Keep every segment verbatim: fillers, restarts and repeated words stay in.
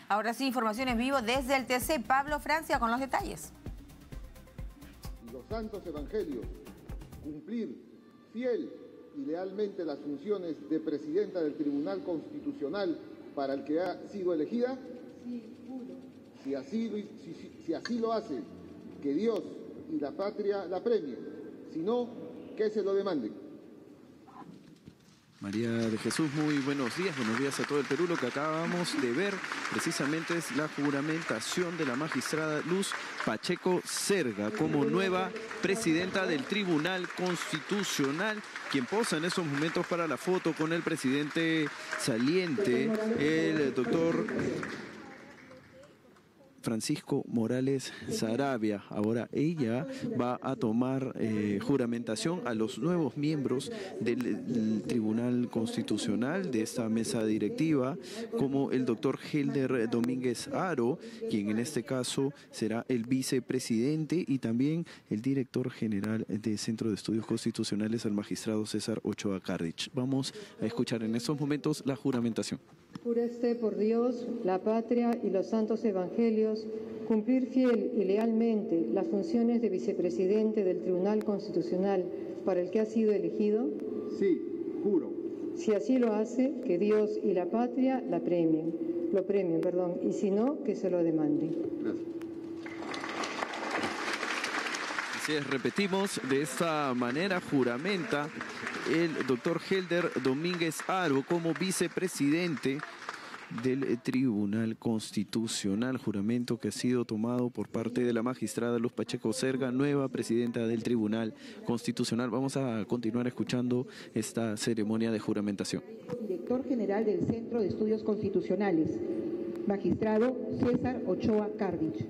Ahora sí, información en vivo desde el T C. Pablo Francia con los detalles. Los santos evangelios, cumplir fiel y lealmente las funciones de presidenta del Tribunal Constitucional para el que ha sido elegida. Sí, juro. Si así, si, si, si así lo hace, que Dios y la patria la premien, si no, que se lo demanden. María de Jesús, muy buenos días, buenos días a todo el Perú. Lo que acabamos de ver precisamente es la juramentación de la magistrada Luz Pacheco Zerga como nueva presidenta del Tribunal Constitucional, quien posa en estos momentos para la foto con el presidente saliente, el doctor Francisco Morales Saravia. Ahora ella va a tomar eh, juramentación a los nuevos miembros del, del Tribunal Constitucional, de esta mesa directiva, como el doctor Helder Domínguez Haro, quien en este caso será el vicepresidente, y también el director general del Centro de Estudios Constitucionales, el magistrado César Ochoa Cardich. Vamos a escuchar en estos momentos la juramentación. Jura usted por Dios, la patria y los santos evangelios, cumplir fiel y lealmente las funciones de vicepresidente del Tribunal Constitucional para el que ha sido elegido. Sí, juro. Si así lo hace, que Dios y la patria la premien, lo premien, perdón, y si no, que se lo demanden. Gracias. Así es, repetimos, de esta manera juramenta el doctor Helder Domínguez Haro como vicepresidente del Tribunal Constitucional, juramento que ha sido tomado por parte de la magistrada Luz Pacheco Zerga, nueva presidenta del Tribunal Constitucional. Vamos a continuar escuchando esta ceremonia de juramentación. Director general del Centro de Estudios Constitucionales, magistrado César Ochoa Cardich.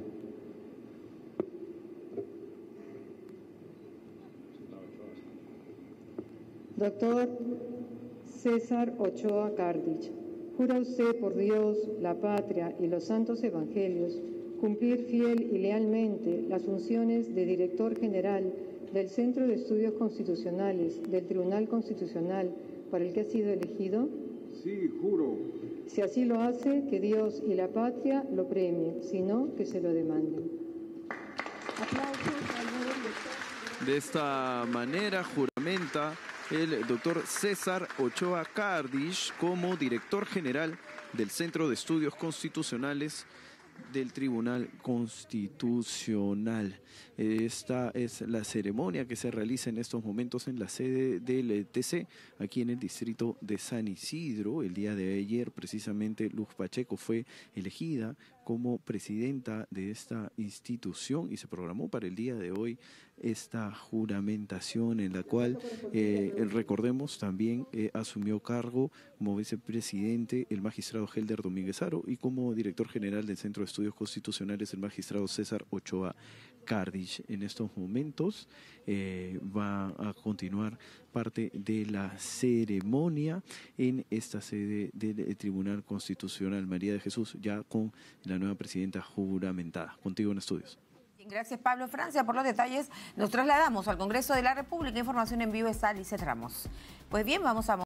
Doctor César Ochoa Cardich, jura usted por Dios, la patria y los santos evangelios, cumplir fiel y lealmente las funciones de director general del Centro de Estudios Constitucionales del Tribunal Constitucional para el que ha sido elegido? Sí, juro. Si así lo hace, que Dios y la patria lo premien, si no, que se lo demanden. Aplausos al nuevo director. De esta manera juramenta el doctor César Ochoa Cardich como director general del Centro de Estudios Constitucionales del Tribunal Constitucional. Esta es la ceremonia que se realiza en estos momentos en la sede del T C, aquí en el distrito de San Isidro. El día de ayer, precisamente, Luz Pacheco fue elegida como presidenta de esta institución y se programó para el día de hoy esta juramentación en la cual, eh, recordemos, también eh, asumió cargo como vicepresidente el magistrado Helder Domínguez Haro y como director general del Centro de Estudios Constitucionales el magistrado César Ochoa Cardich. En estos momentos eh, va a continuar parte de la ceremonia en esta sede del Tribunal Constitucional. María de Jesús, ya con la nueva presidenta juramentada. Contigo en estudios. Gracias, Pablo Francia, por los detalles. Nos trasladamos al Congreso de la República. Información en vivo está Lizeth Ramos. Pues bien, vamos a